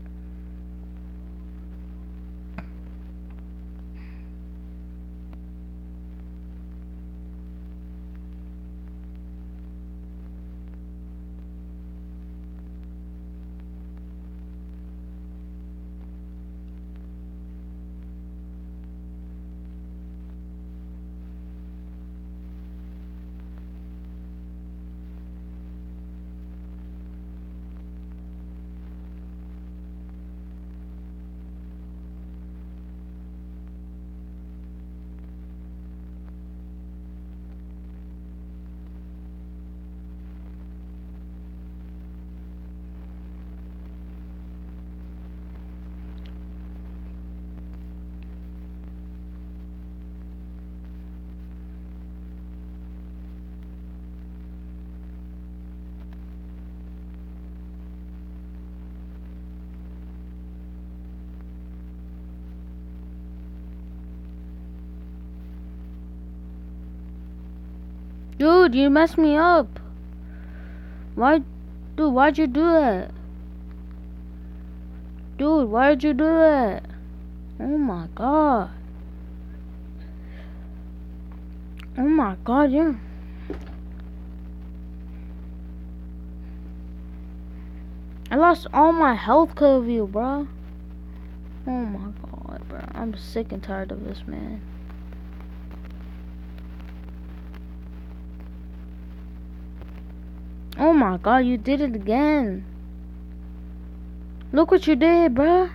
Dude, you messed me up. Why, dude, why'd you do that? Dude, why'd you do that? Oh my God. Oh my god, yeah. I lost all my health because of you, bro. Oh my god, bro. I'm sick and tired of this, man. Oh my god, you did it again. Look what you did, bro.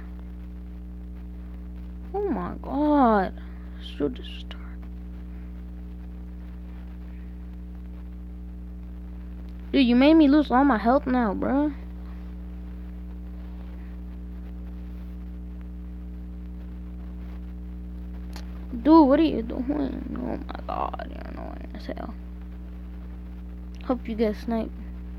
Oh my god. So disrespectful. Dude, you made me lose all my health now, bro. Dude, what are you doing? Oh my god, you're annoying as hell. Hope you get sniped.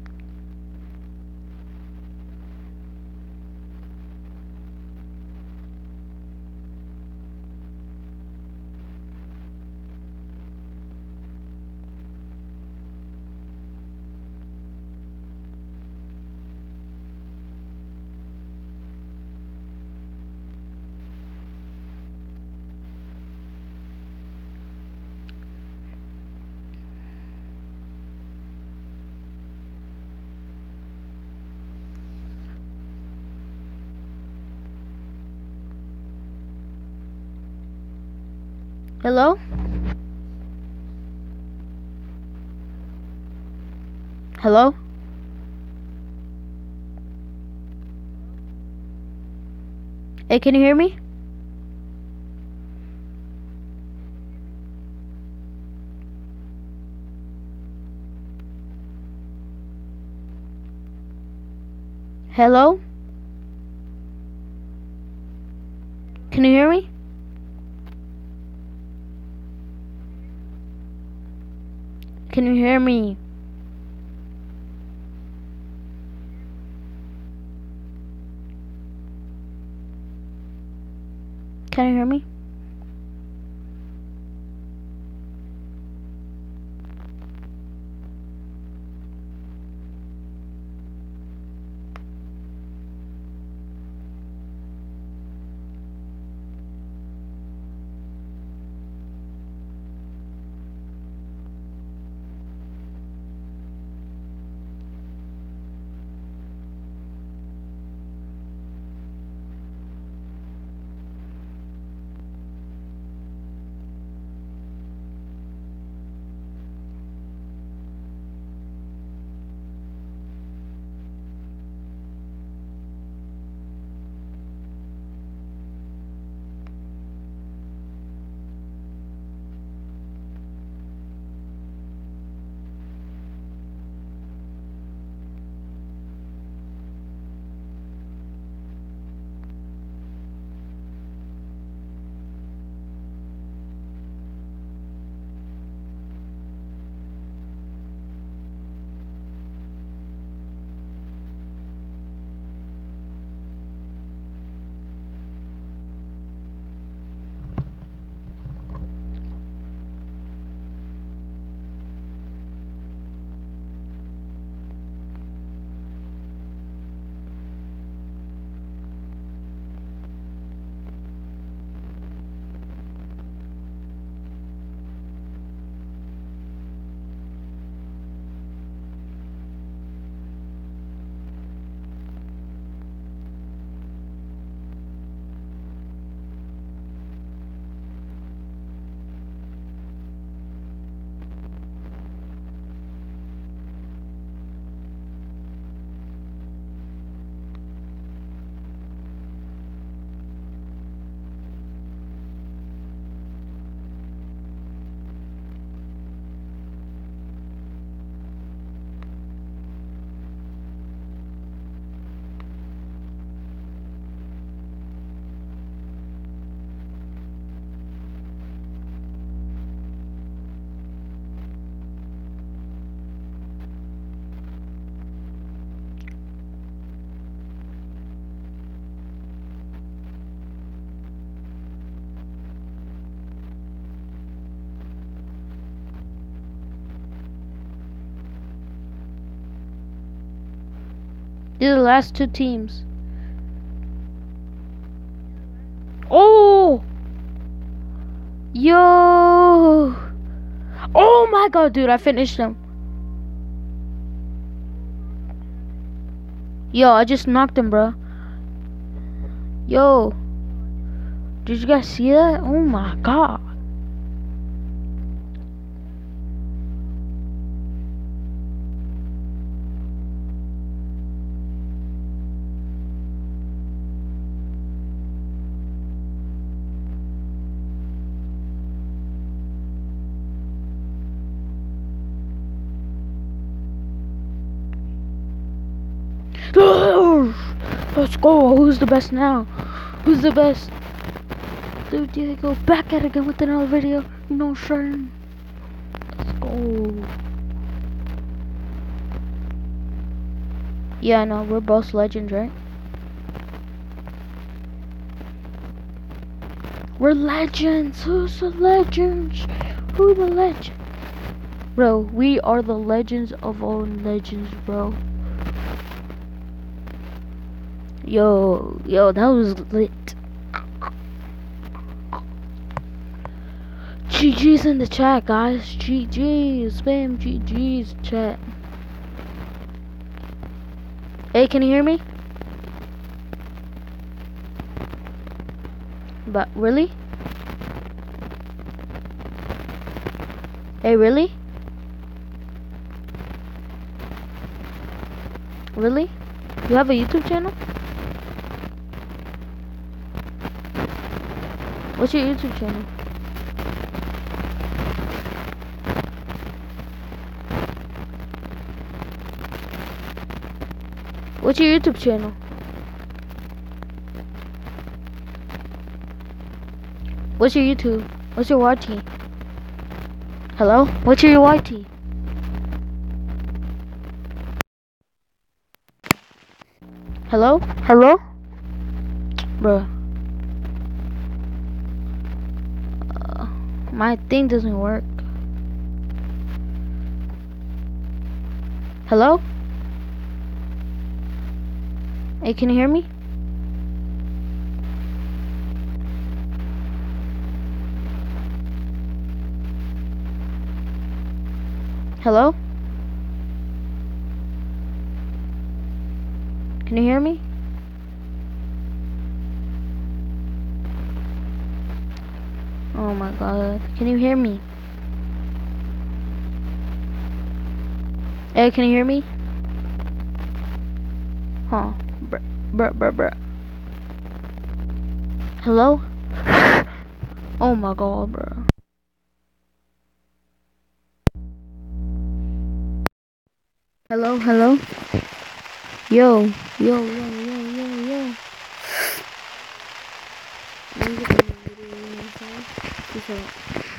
Hello? Hello? Hey, can you hear me? Hello? Can you hear me? Can you hear me? Can you hear me? These are the last two teams. Oh! Yo! Oh my god, dude, I finished him. Yo, I just knocked him, bro. Yo. Did you guys see that? Oh my god. Let's go. Who's the best now? Who's the best? Dude, you go back at it again with another video. You know, Sharon. Let's go. Yeah, I know. We're both legends, right? We're legends. Who's the legends? Who the legend? Bro, we are the legends of all legends, bro. Yo, yo, that was lit. G G's in the chat, guys. G G's, spam G G's chat. Hey, can you hear me? But really? Hey, really? Really? You have a YouTube channel? What's your YouTube channel? What's your YouTube channel? What's your YouTube? What's your Y T? Hello? What's your Y T? Hello? Hello? Bruh. Uh, my thing doesn't work. Hello? Hey, can you hear me? Hello? Can you hear me? Oh my god. Can you hear me? Hey, can you hear me? Huh. Bruh, bruh, bruh, bruh. Hello? Oh my god, bro. Hello, hello? Yo, yo, yo, yo, yo, yo. Music in the video, you know what I'm saying? Peace out.